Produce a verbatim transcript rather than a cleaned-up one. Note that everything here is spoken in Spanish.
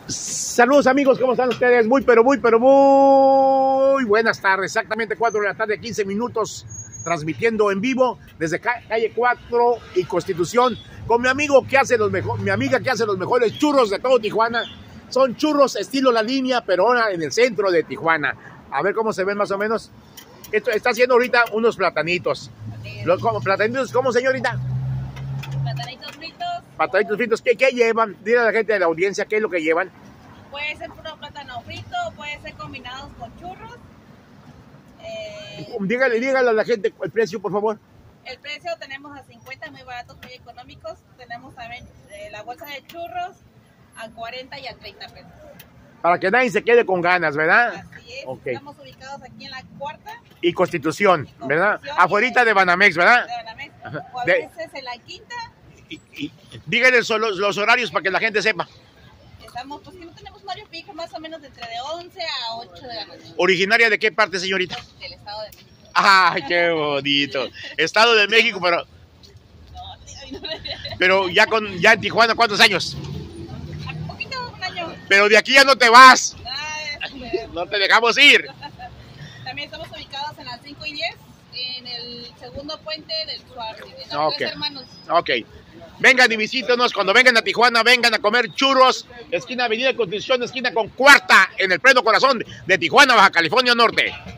Saludos amigos, ¿cómo están ustedes? Muy, pero muy, pero muy buenas tardes. Exactamente cuatro de la tarde, quince minutos, transmitiendo en vivo desde calle cuatro y Constitución con mi amigo que hace los mejores, mi amiga que hace los mejores churros de todo Tijuana. Son churros estilo La Línea, pero ahora en el centro de Tijuana. A ver cómo se ven más o menos. Esto está haciendo ahorita unos platanitos. Los, como, platanitos, ¿cómo, señorita? Platanitos fritos. Platanitos fritos, ¿qué, ¿qué llevan? Dile a la gente de la audiencia qué es lo que llevan. Puede ser puro plátano frito, puede ser combinados con churros. Eh, dígale, dígale a la gente el precio, por favor. El precio tenemos a cincuenta, muy baratos, muy económicos. Tenemos también eh, la bolsa de churros a cuarenta y a treinta pesos. Para que nadie se quede con ganas, ¿verdad? Así es. Okay. Estamos ubicados aquí en la cuarta. Y Constitución, y Constitución ¿verdad? Afuerita de Banamex, ¿verdad? De Banamex. O a De... veces en la quinta. Y, y, díganle los, los horarios para que la gente sepa. Estamos, pues que no tenemos horario fijo, más o menos entre de once a ocho de la noche. ¿Originaria de qué parte, señorita? Del Estado de México. ¡Ay, qué bonito! Estado de México, pero... Pero ya, con, ya en Tijuana, ¿cuántos años? Un poquito, un año. Pero de aquí ya no te vas. Ay, no te dejamos ir. También estamos ubicados en las cinco y diez, en el segundo puente del Suárez, en los Okay. Tres Hermanos. Ok. Vengan y visítenos. Cuando vengan a Tijuana, vengan a comer churros. Esquina Avenida Constitución, esquina con Cuarta, en el pleno corazón de Tijuana, Baja California Norte.